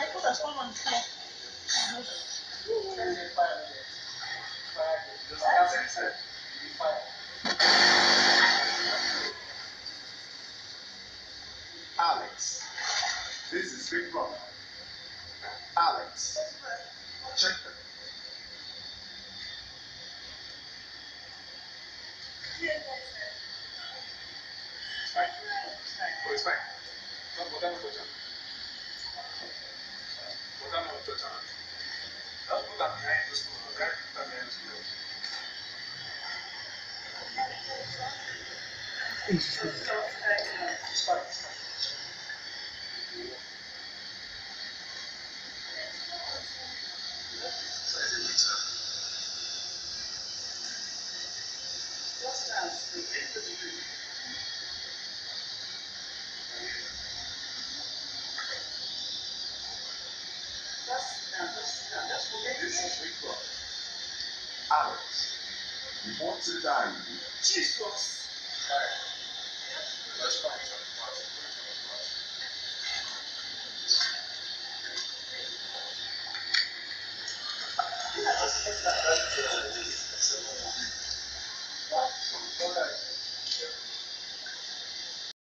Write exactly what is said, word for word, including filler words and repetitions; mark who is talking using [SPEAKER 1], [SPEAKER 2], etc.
[SPEAKER 1] My food has come on the floor.
[SPEAKER 2] Alex, this is Big Brother. Alex, check them. It's fine. Oh, it's fine. No, but I'm not touching. But I'm not touching. Let's put that behind the school, okay? Put that behind the school. It's fine. This is Big Brother. Alex, you want to die?
[SPEAKER 1] Jesus.
[SPEAKER 2] Let's find some.